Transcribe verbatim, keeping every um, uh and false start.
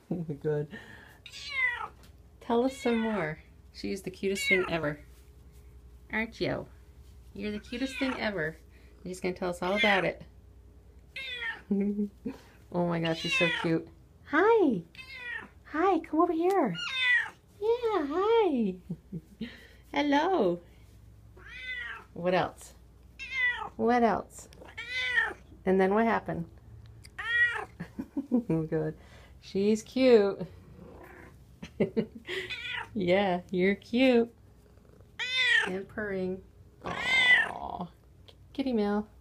Good. Tell us some more. She's the cutest thing ever. Aren't you? You're the cutest thing ever. She's going to tell us all about it. Oh my gosh, she's so cute. Hi. Hi, come over here. Yeah, hi. Hello. What else? What else? And then what happened? Good. She's cute. Yeah, you're cute. And purring. Aww. Kitty meow.